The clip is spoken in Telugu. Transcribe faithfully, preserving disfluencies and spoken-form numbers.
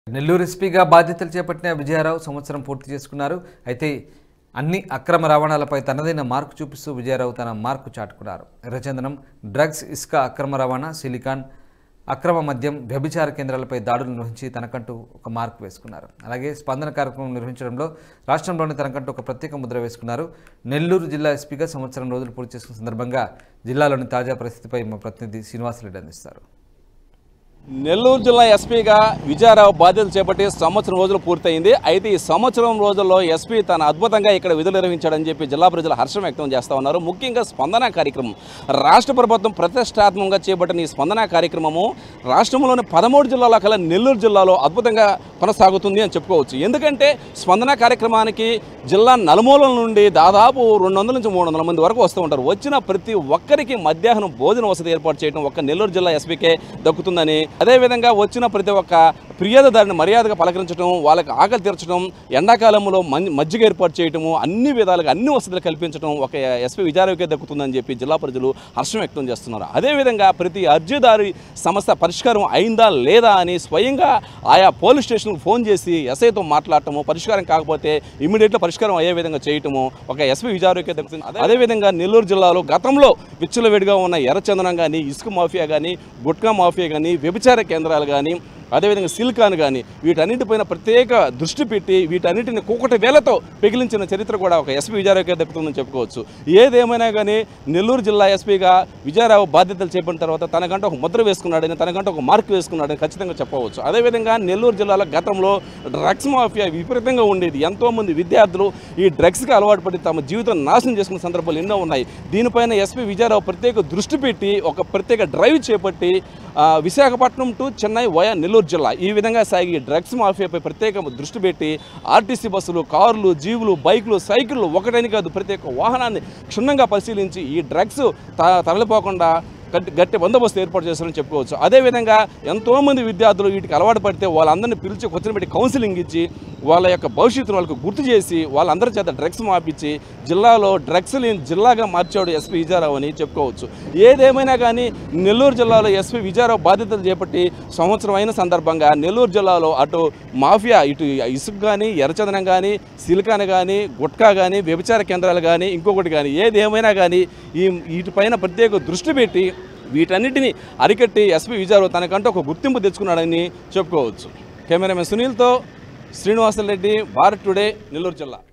నెల్లూరు ఎస్పీగా బాధ్యతలు చేపట్టిన విజయరావు సంవత్సరం పూర్తి చేసుకున్నారు. అయితే అన్ని అక్రమ రవాణాలపై తనదైన మార్కు చూపిస్తూ విజయరావు తన మార్కు చాటుకున్నారు. ఎర్రచందనం, డ్రగ్స్, ఇసుక అక్రమ రవాణా, సిలికాన్, అక్రమ మద్యం, వ్యభిచార కేంద్రాలపై దాడులు నిర్వహించి తనకంటూ ఒక మార్కు వేసుకున్నారు. అలాగే స్పందన కార్యక్రమం నిర్వహించడంలో రాష్ట్రంలోని తనకంటూ ఒక ప్రత్యేక ముద్ర వేసుకున్నారు. నెల్లూరు జిల్లా ఎస్పీగా సంవత్సరం రోజులు పూర్తి చేసుకున్న సందర్భంగా జిల్లాలోని తాజా పరిస్థితిపై మా ప్రతినిధి శ్రీనివాసరెడ్డి అందిస్తారు. నెల్లూరు జిల్లా ఎస్పీగా విజయరావు బాధ్యతలు చేపట్టి సంవత్సరం రోజులు పూర్తయింది. అయితే ఈ సంవత్సరం రోజుల్లో ఎస్పీ తన అద్భుతంగా ఇక్కడ విధులు నిర్వహించాడని చెప్పి జిల్లా ప్రజలు హర్షం వ్యక్తం చేస్తూ ఉన్నారు. ముఖ్యంగా స్పందన కార్యక్రమం రాష్ట్ర ప్రభుత్వం ప్రతిష్టాత్మకంగా చేపట్టిన ఈ స్పందన కార్యక్రమము రాష్ట్రంలోని పదమూడు జిల్లాల కల నెల్లూరు జిల్లాలో అద్భుతంగా కొనసాగుతుంది అని చెప్పుకోవచ్చు. ఎందుకంటే స్పందన కార్యక్రమానికి జిల్లా నలుమూలల నుండి దాదాపు రెండు వందల నుంచి మూడు వందల మంది వరకు వస్తూ ఉంటారు. వచ్చిన ప్రతి ఒక్కరికి మధ్యాహ్నం భోజన వసతి ఏర్పాటు చేయడం ఒక్క నెల్లూరు జిల్లా ఎస్పీకే దక్కుతుందని, అదేవిధంగా వచ్చిన ప్రతి ఒక్క ఫిర్యాదుదారుని మర్యాదగా పలకరించడం, వాళ్ళకి ఆకలి తీర్చడం, ఎండాకాలంలో మజ్జిగ ఏర్పాటు చేయటము, అన్ని విధాలుగా అన్ని వసతులు కల్పించడం ఒక ఎస్పీ విజయరావుకే దక్కుతుందని చెప్పి జిల్లా ప్రజలు హర్షం వ్యక్తం చేస్తున్నారు. అదేవిధంగా ప్రతి అర్జీదారి సమస్య పరిష్కారం అయిందా లేదా అని స్వయంగా ఆయా పోలీస్ స్టేషన్కు ఫోన్ చేసి ఎస్ఐతో మాట్లాడటము, పరిష్కారం కాకపోతే ఇమీడియట్గా పరిష్కారం అయ్యే విధంగా చేయటము ఒక ఎస్పీ విజయరావుకే దక్కుతుంది. అదేవిధంగా నెల్లూరు జిల్లాలో గతంలో విచ్చలవిడిగా ఉన్న ఎర్రచందనం కానీ, ఇసుక మాఫియా కానీ, గుట్కా మాఫియా కానీ, వ్యభిచార కేంద్రాలు కానీ, అదేవిధంగా సిలికాన్ కానీ వీటన్నిటిపైన ప్రత్యేక దృష్టి పెట్టి వీటన్నిటిని కూకటి వేలతో పెగిలించిన చరిత్ర కూడా ఒక ఎస్పీ విజయరావుకే దక్కుతుందని చెప్పుకోవచ్చు. ఏదేమైనా కానీ నెల్లూరు జిల్లా ఎస్పీగా విజయరావు బాధ్యతలు చేపట్టిన తర్వాత తనకంటే ఒక ముద్ర వేసుకున్నాడని, తనకంటే ఒక మార్క్ వేసుకున్నాడని ఖచ్చితంగా చెప్పవచ్చు. అదేవిధంగా నెల్లూరు జిల్లాలో గతంలో డ్రగ్స్ మాఫియా విపరీతంగా ఉండేది. ఎంతోమంది విద్యార్థులు ఈ డ్రగ్స్కి అలవాటు పడి తమ జీవితం నాశనం చేసుకున్న సందర్భాలు ఎన్నో ఉన్నాయి. దీనిపైన ఎస్పీ విజయరావు ప్రత్యేక దృష్టి పెట్టి ఒక ప్రత్యేక డ్రైవ్ చేపట్టి విశాఖపట్నం టు చెన్నై వయా నెల్లూరు జిల్లా ఈ విధంగా సాగి డ్రగ్స్ మాఫియాపై ప్రత్యేక దృష్టి పెట్టి ఆర్టీసీ బస్సులు, కార్లు, జీవులు, బైకులు, సైకిళ్ళు ఒకటని కాదు ప్రత్యేక వాహనాన్ని క్షుణ్ణంగా పరిశీలించి ఈ డ్రగ్స్ తరలిపోకుండా గట్టి గట్టి బందోబస్తు ఏర్పాటు చేస్తారని చెప్పుకోవచ్చు. అదేవిధంగా ఎంతోమంది విద్యార్థులు వీటికి అలవాటు పడితే వాళ్ళందరినీ పిలిచి కూర్చొని పెట్టి కౌన్సిలింగ్ ఇచ్చి వాళ్ళ యొక్క భవిష్యత్తును వాళ్ళకు గుర్తు చేసి వాళ్ళందరి చేత డ్రగ్స్ మాపించి జిల్లాలో డ్రగ్స్ లేని జిల్లాగా మార్చాడు ఎస్పీ విజయరావు అని చెప్పుకోవచ్చు. ఏదేమైనా కానీ నెల్లూరు జిల్లాలో ఎస్పీ విజయరావు బాధ్యతలు చేపట్టి సంవత్సరం అయిన సందర్భంగా నెల్లూరు జిల్లాలో అటు మాఫియా, ఇటు ఇసుక కానీ, ఎర్రచందనం కానీ, సిలికాన్ కానీ, గుట్కా కానీ, వ్యభిచార కేంద్రాలు కానీ, ఇంకొకటి కానీ ఏదేమైనా కానీ ఈ వీటిపైన ప్రత్యేక దృష్టి పెట్టి వీటన్నిటిని అరికట్టి ఎస్పీ విజయరావు తనకంటూ ఒక గుర్తింపు తెచ్చుకున్నాడని చెప్పుకోవచ్చు. కెమెరామెన్ సునీల్తో శ్రీనివాసరెడ్డి, భారత్ టుడే, నెల్లూరు జిల్లా.